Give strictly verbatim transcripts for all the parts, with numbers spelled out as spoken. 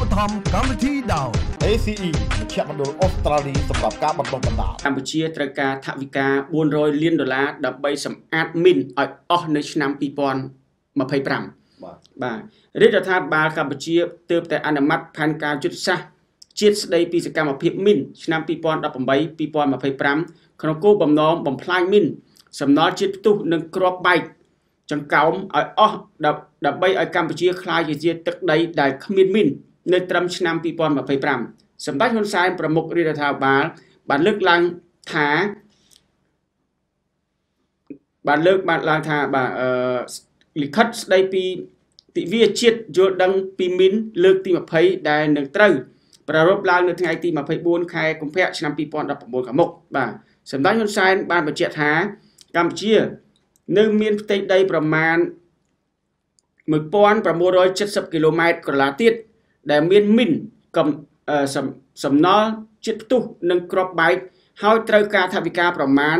បត្ថម្ភកម្មវិធីដោយเอ ซี อี មជ្ឈមណ្ឌលអូស្ត្រាលីសម្រាប់ការបណ្តុះបណ្តាលកម្ពុជាត្រូវការថវិកា400លានដុល្លារដើម្បីសម្អាតមីនឲ្យអស់នៅឆ្នាំ2025បាទបាទរាជរដ្ឋាភិបាលកម្ពុជាទើបតែអនុម័តផែនការយុទ្ធសាស្ត្រជាតិស្ដីពីសកម្មភាពមីនឆ្នាំ2018 2025ក្នុងគោលបំណងបំផ្លាញមីនសំណល់ជាតិផ្ទុះនិងគ្រាប់បែកចង្កោមឲ្យអស់ដើម្បីឲ្យកម្ពុជាក្លាយជាទឹកដីដែលគ្មានមីននៅត្រឹមឆ្នាំ2025សម្ដេចហ៊ុនសែនប្រមុខរាជរដ្ឋាភិបាលបានលើកឡើងថាបានលើកបានឡើងថាបាទអឺលិខិតស្ដីពីទិវាជាតិយល់ដឹងពីមីនលើកទី20ដែលនឹងត្រូវប្រារព្ធឡើងនៅថ្ងៃទី24ខែកុម្ភៈឆ្នាំ2019ខាងមុខបាទសម្ដេចហ៊ុនសែនបានបញ្ជាក់ថាកម្ពុជានៅមានផ្ទៃដីប្រមាណ1670គីឡូម៉ែត្រក្រឡាទៀតដែលមានមីនកំសំណល់ជាតិផ្ទុះនិងគ្រាប់បែកហើយត្រូវការថវិកាប្រមាណ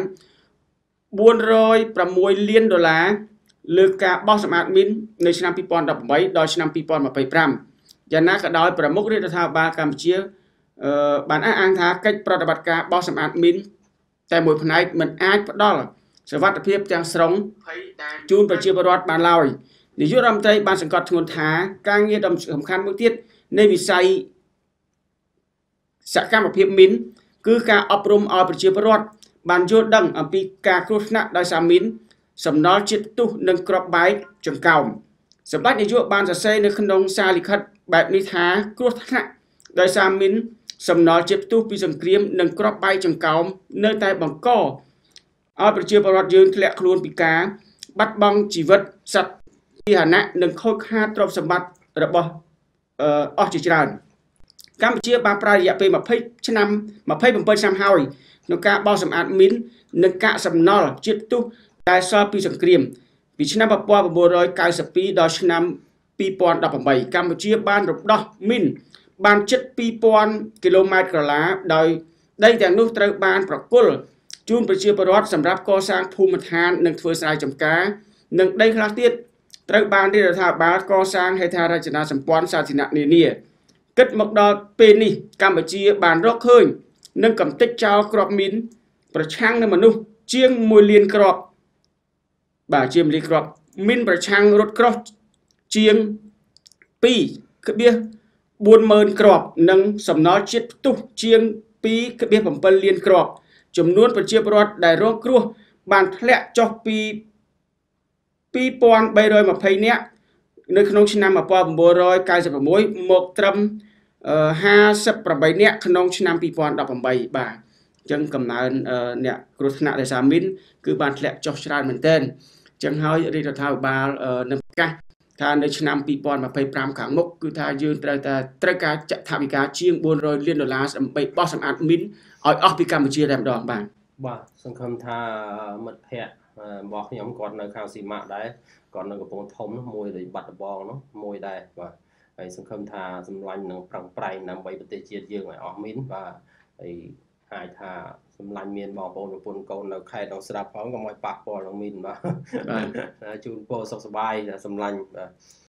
406លានដុល្លារលើការបោះសម្អាតមីននៅឆ្នាំ2018ដល់ឆ្នាំ2025យ៉ាងណាក៏ដោយប្រមុខរាជរដ្ឋាភិបាលកម្ពុជាបានអះអាងថាកិច្ចប្រតិបត្តិការបោះសម្អាតមីនតែមួយផ្នែកមិនអាចផ្ដល់សុវត្ថិភាពទាំងស្រុងជូនប្រជាពលរដ្ឋបានឡើយនាយករដ្ឋមន្ត្រីបានសង្កត់ធ្ងន់ថាការងារដ៏សំខាន់មួយទៀតនៃវិស័យសកម្មភាពមីនគឺការអប់រំឲ្យប្រជាពលរដ្ឋបានយល់ដឹងអំពីការគ្រោះថ្នាក់ដោយសារមីនសំណល់ជាតិផ្ទុះនិងគ្រាប់បែកចង្កោមសម្ដេចនាយកបានសរសេរនៅក្នុងសារលិខិតបែបនេះថាគ្រោះថ្នាក់ដោយសារមីនសំណល់ជាតិផ្ទុះពីសង្គ្រាមនិងគ្រាប់បែកចង្កោមនៅតែបង្កឲ្យប្រជាពលរដ្ឋយើងធ្លាក់ខ្លួនពីការបាត់បង់ជីវិតសត្វពាហនៈនិងខូចខាតទ្រព្យសម្បត្តិរបស់អស់ជាច្រើនកម្ពុជាបានប្រើរយៈពេល20ឆ្នាំ27ឆ្នាំហើយក្នុងការបោសសម្អាតមីននិងកាកសំណល់ជាតិផ្ទុះដែលសល់ពីសង្គ្រាមពីឆ្នាំ1992ដល់ឆ្នាំ2018កម្ពុជាបានរំដោះមីនបានជិត2000គីឡូម៉ែត្រក្រឡាដោយដីទាំងនោះត្រូវបានប្រគល់ជូនប្រជាពលរដ្ឋសម្រាប់កសាងភូមិឋាននិងធ្វើស្រែចម្ការនិងដីខ្លះទៀតត្រូវបានរាជរដ្ឋាភិបាលកសាងហេដ្ឋារចនាសម្ព័ន្ធសាធារណៈនានាគិតមកដល់ពេលនេះកម្ពុជាបានរកឃើញនឹងកំទេចចោលគ្រាប់មីនប្រឆាំងនឹងមនុស្សជាង1លានគ្រាប់បាទជាង1លានគ្រាប់មីនប្រឆាំងរថក្រោះជាង2.40000គ្រាប់និងសំណល់ជាតិផ្ទុះជាង2.7លានគ្រាប់ចំនួនប្រជាពលរដ្ឋដែលរងគ្រោះបានធ្លាក់ចុះពី2320នាក់នៅក្នុងឆ្នាំ1996មកត្រឹម58នាក់ក្នុងឆ្នាំ2018បាទអញ្ចឹងកំណើនអ្នកគ្រោះថ្នាក់ដោយសារមីនគឺបានធ្លាក់ចុះច្រើនមែនទែនអញ្ចឹងហើយរាជរដ្ឋាភិបាលនឹងប្រកាសថានៅឆ្នាំ2025ខាងមុខគឺថាយើងត្រូវតែត្រូវការចាក់ថវិកាជាង400លានដុល្លារដើម្បីបោះសម្អាតមីនឲ្យអស់ពីកម្ពុជាតែម្ដងបាទបាទសង្ឃឹមថាមិត្តភ័ក្តិរបស់ខ្ញុំគាត់នៅខាងស៊ីម៉ាក់ដែរគាត់នៅកំពង់ធំនោះមួយដូចបាត់ដំបងនោះមួយដែរបាទហើយសង្ឃឹមថាសម្លាញ់នឹងប្រឹងប្រែងដើម្បីប្រទេសជាតិយើងឲ្យអស់មីនបាទហើយអាចថាសម្លាញ់មានបងប្អូនប្រពន្ធកូននៅខេត្តក្នុងស្រាប់ផងកុំឲ្យប៉ះពាល់នឹងមីនបាទជូនពរសុខសប្បាយសម្លាញ់បាទ